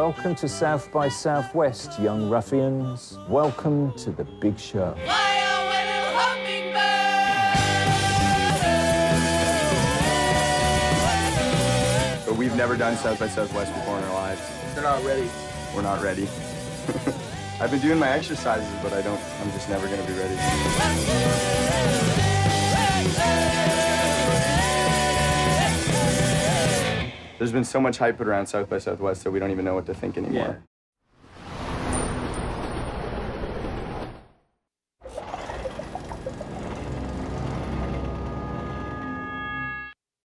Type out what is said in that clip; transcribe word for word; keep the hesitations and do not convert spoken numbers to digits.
Welcome to South by Southwest, young ruffians. Welcome to the big show. But we've never done South by Southwest before in our lives. They're not ready. We're not ready. I've been doing my exercises, but I don't, I'm just never gonna be ready. There's been so much hype put around South by Southwest that we don't even know what to think anymore. Yeah.